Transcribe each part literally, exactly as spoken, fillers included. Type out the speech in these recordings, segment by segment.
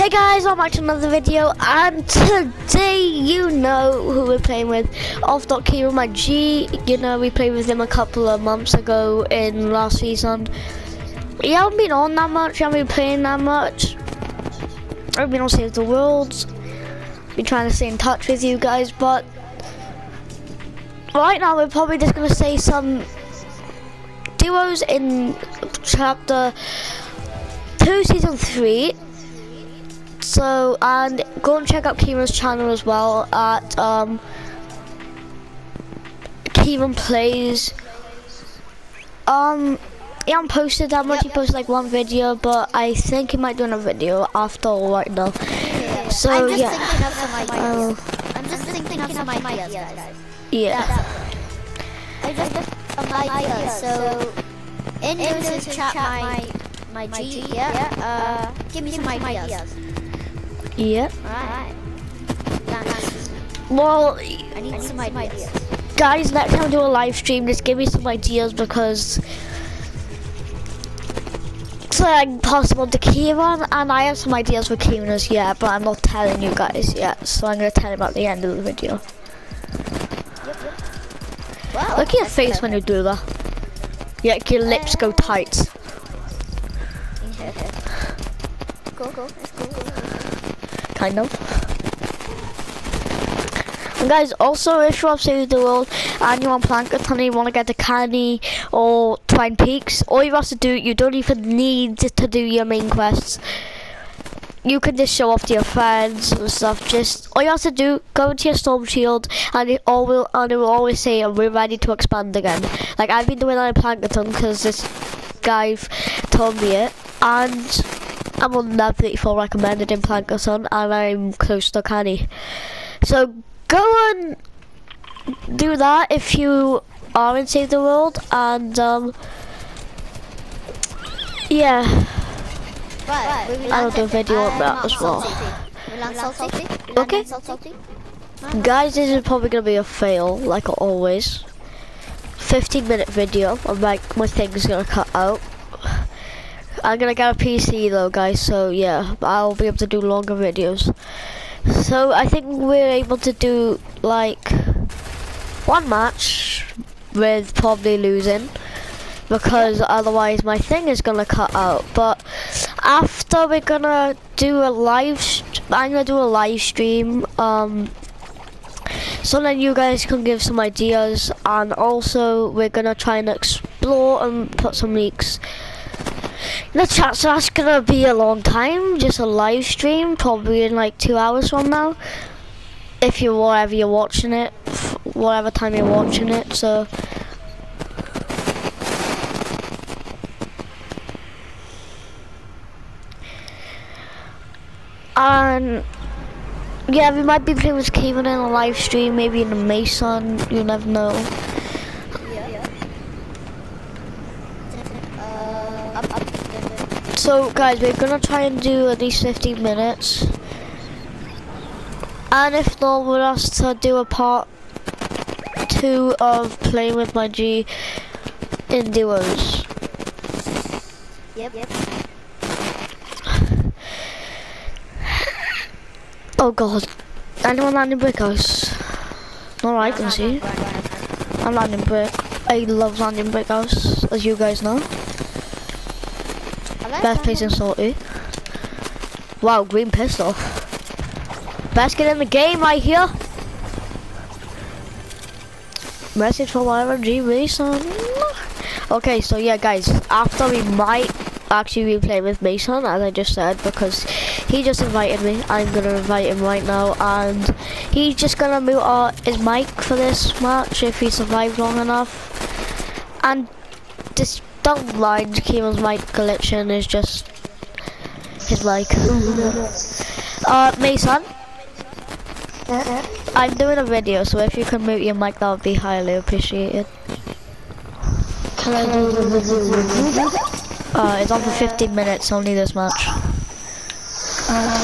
Hey guys, welcome back to another video, and today you know who we're playing with. Off dot Key with my G. You know, we played with him a couple of months ago in last season. He hasn't been on that much, he hasn't been playing that much. I've been on Save the World. Been trying to stay in touch with you guys, but right now we're probably just gonna say some duos in chapter two, season three. So, and go and check out Kieran's channel as well at um, Kieran Plays. Um, he hasn't posted that much. Yep, he posted like one video, but I think he might do another video after right now. Yeah. So I'm just yeah. thinking of some ideas. Uh, I'm just thinking of some ideas, guys. Yeah. I just some ideas. So, in Lewis's chat, my my G, yeah. Uh, give me some ideas. Yeah. Alright. Thanks. Well, I need some ideas. guys, next time I do a live stream, just give me some ideas because it's like possible to Kieran, and I have some ideas for Kieran as yeah, but I'm not telling you guys yet, so I'm gonna tell him at the end of the video. Yep, yep. Wow, look at your face perfect when you do that. Yeah, your lips go tight. Yeah. Cool, cool. That's cool. Kind of. And guys, also if you have Save the World and you want Plankaton and you want to get the candy or Twine Peaks, all you have to do, you don't even need to do your main quests. You can just show off to your friends and stuff. Just all you have to do, go into your Storm Shield and it all will and it will always say we're ready to expand again. Like I've been doing that in Plankaton because this guy told me it, and I'm on level thirty-four recommended in Plankaton and I'm close to candy. So go and do that if you are in Save the World, and um, yeah, But, I'll do a video on that as well. Okay. Guys, this is probably gonna be a fail, like always. fifteen minute video, and like my thing's gonna cut out. I'm gonna get a P C though, guys, so yeah, I'll be able to do longer videos. So I think we're able to do like one match with probably losing, because otherwise my thing is gonna cut out. But after we're gonna do a live, I'm gonna do a live stream, um, so then you guys can give some ideas, and also we're gonna try and explore and put some leaks in the chat. So that's gonna be a long time, just a live stream, probably in like two hours from now, if you're whatever you're watching it, whatever time you're watching it. So and yeah, we might be playing with Kevin in a live stream, maybe in a Mason, you never know. So guys, we're gonna try and do at least fifteen minutes, and if not, we'll have to do a part two of playing with my G in duos. Yep, yep. Oh god, anyone landing brick house? Not I can see. I'm landing brick. I love landing brick house, as you guys know. Best place in Salty. Wow, green pistol. Best get in the game right here. Message for whatever G Mason. Okay, so yeah guys, after we might actually replay with Mason, as I just said, because he just invited me. I'm gonna invite him right now, and he's just gonna mute uh, his mic for this match if he survives long enough. And this don't mind, Kieran's mic glitching is just his mic. uh, Mason, I'm doing a video, so if you can mute your mic, that would be highly appreciated. Can I do the video? Uh, it's on for fifteen minutes, only this match. Uh,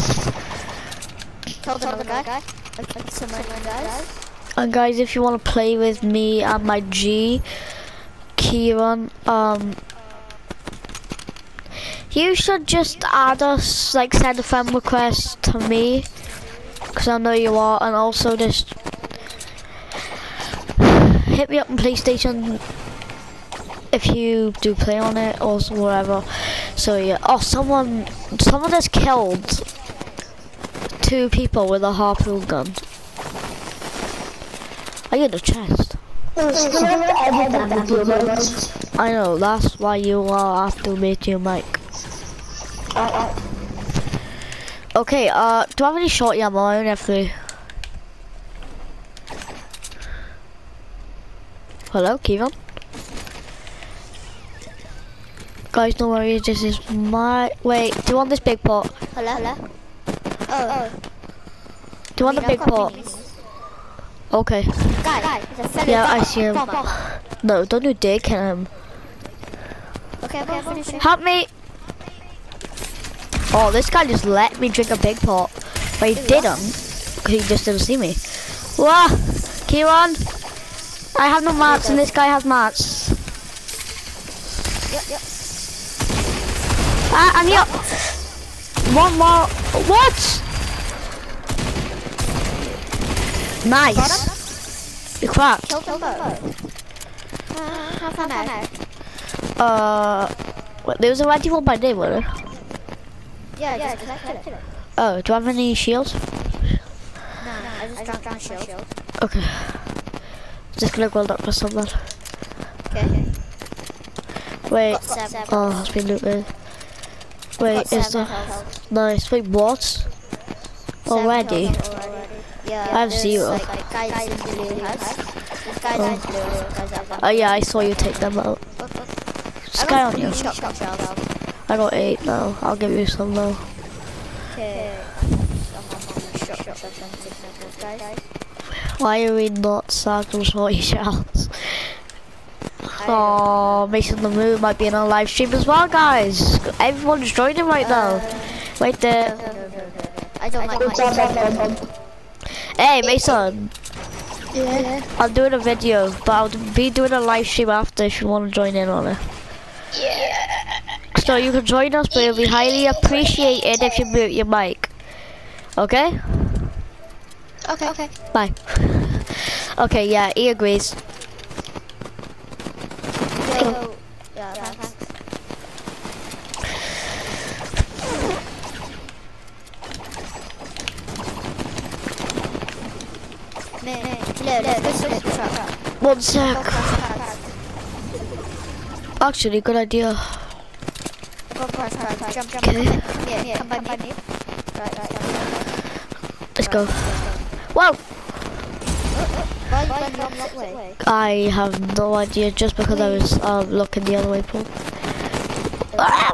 Told another guy. Some guys. And guys, if you want to play with me and my G, Kieran, um, You should just add us, like send a friend request to me, because I know you are, and also just hit me up on PlayStation if you do play on it or whatever. So yeah. Oh, someone, someone has killed two people with a harpoon gun. I get a chest. I know, that's why you uh, have to make your mic. Okay, uh, do I have any short ammo? I only have three. Hello, Kevin? Guys, don't worry, this is my... Wait, do you want this big pot? Hello, hello. Oh, do you want the big pot? Okay. Guy, guy, yeah, I see him. No, don't you dare kill him. Okay, okay, finish it. Help me! Oh, this guy just let me drink a big pot, but he didn't, because he just didn't see me. Whoa! Kieran! I have no mats, and this guy has mats. Yep, yep. Ah, I'm here! One more. What? Nice. You cracked. Kill, kill, kill. Uh, how far now? Uh, what, there was a ranty one by name, wasn't there? Yeah, yeah, just collected it. Oh, do I have any shields? No, no, I just drank down shield. Okay. Just gonna go up for someone. Okay. Wait. Seven. Oh, it's been looted. Wait, is the nice? Wait, what? Already? already? Yeah, I have zero. Like, guys in blue house. There's guys Oh. in blue, guys at one. Oh yeah, I saw you take them out. Sky on you. Shot, shot, shot. I got eight now. I'll give you some though. Okay. Shot, shot, shot, guys. Why are we not circles forty shells? Oh, Mason the Moon might be in a live stream as well, guys. Everyone's joining right now. Right there. I don't like my Hey, Mason. Yeah. I'm doing a video, but I'll be doing a live stream after if you want to join in on it. Yeah. So you can join us, but it'll be highly appreciated if you mute your mic. Okay? Okay, okay. Bye. Okay, yeah, he agrees. Yo. Yeah, thanks. Man, no, let's go to the truck. One sec. Actually, good idea. Go cross, cross, jump, jump. Okay. Here, here, come by me. Right, right, right. Let's go. Whoa! Why are you going that way? I have no idea, just because I was um, looking the other way, Paul. Ah!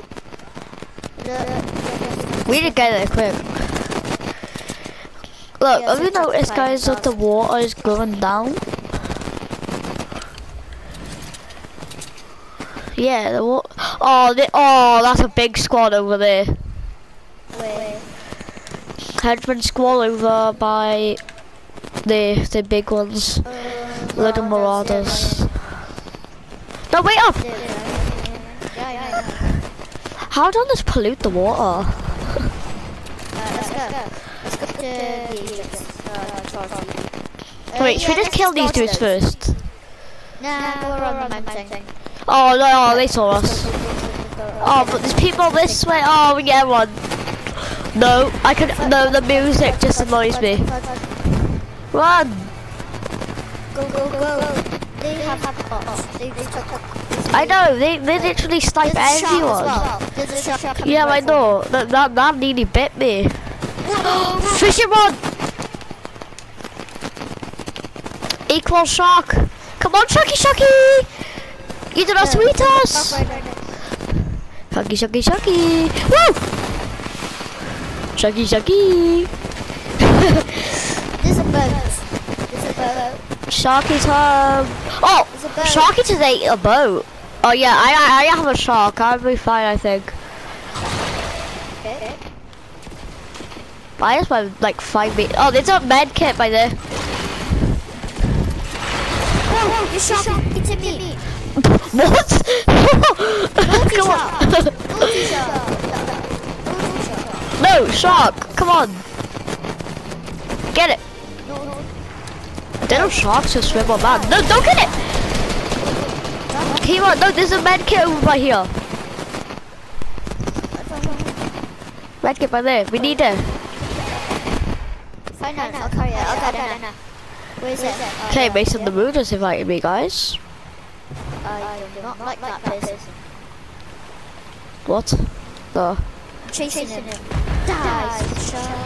We need to get there quick. Look, have you noticed, guys, that the water is going down? Yeah, the water. Oh, the, oh, that's a big squad over there. Wait. Henchman squad over by the the big ones. Load of marauders. No, wait up! Yeah, yeah, yeah. How does this pollute the water? Uh, let's go. Let's go to the Egypt. Uh, Charles. Wait, should we just kill these dudes first? Nah, go around the mountain. Oh no, oh, they saw us. Oh, but there's people this way. Oh, we get one. No, I can. No, the music just annoys me. Run! Go, go, go. They have bots. They, they took. I know. They they literally snipe There's a shark everyone. as well. There's a shark coming Yeah, I right for know. That that that nearly bit me. Fisherman! Equal shark. Come on, Sharky Sharky! You did not sweet us! Sharky Sharky Sharky! Woo! Sharky Sharky! There's a boat. There's a boat. Sharky's home. Oh! There's a boat. Sharky just ate a boat. Oh yeah, I, I, I have a shark. I'll be fine, I think. Okay. I just went like five meters. Oh, there's a med kit by there. Whoa, whoa, you're shark. It's a me. What? Come on. No, shark. Come on. Get it. There are sharks to swim on land. No, don't get it. Come on. No, there's a med kit over by here. Med kit by there. We need it. Fine, I'll carry it. I'll carry it. Where is it? Okay, Mason the Moon has invited me, guys. I do not like that person. What? The. Chasing him. Die, shark.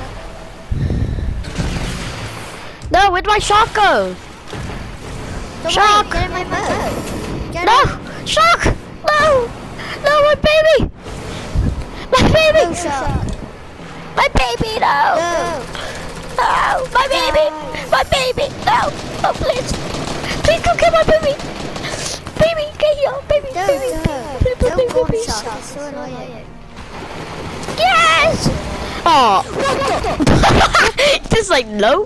No, where'd my shark go? Shark! Get in my boat. Get No! in. Shark! No! No, my baby! My baby! No, shark. My baby, no! No. No! My baby! My baby! No! Oh, please! Please don't kill my baby! Baby, get here! Baby, Don't baby! go. Baby, Don't baby, go, baby! shark. It's so annoying. Yes! Oh! Just like, no?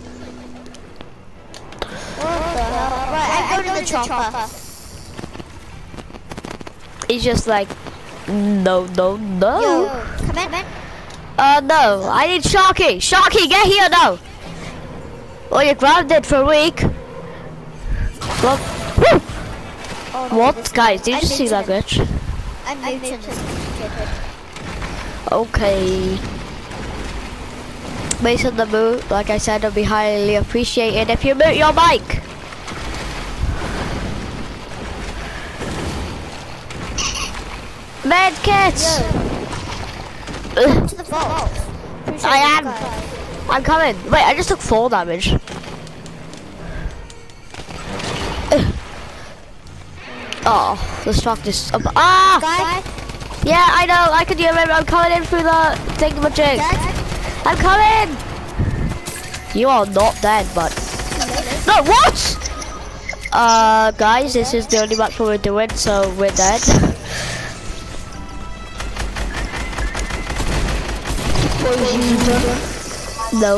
What the hell? Right, I'm going to the chopper. He's just like, no, no, no. Yo, come in. Uh, no, I need Sharky. Sharky, get here now. Oh, you're grounded for a week. Well, woo! Oh, no, What, this- guys? Did you I'm see that mutant. glitch? I'm mutant. Okay. Mason the Moon, like I said, it'll be highly appreciated if you mute your mic. Med kit. To the vault. Appreciate I you am. guys. I'm coming. Wait, I just took four damage. Oh, the shark just up. Ah! Guys, Yeah, I know. I can hear him. I'm coming in through the thingamajig. guys, I'm coming. You are not dead, but no. What? Uh, guys, this is the only match we're doing, so we're dead. No.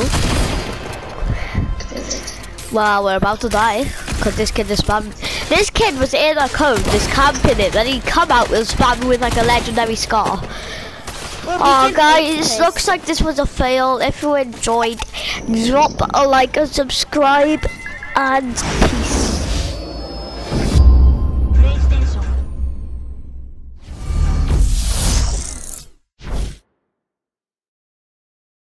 Well, we're about to die because this kid is spam. This kid was in a code, just camping it. Then he come out and spam with like a legendary scar. well, we Oh, can guys, make it this. looks like this was a fail. If you enjoyed, drop a like and subscribe, and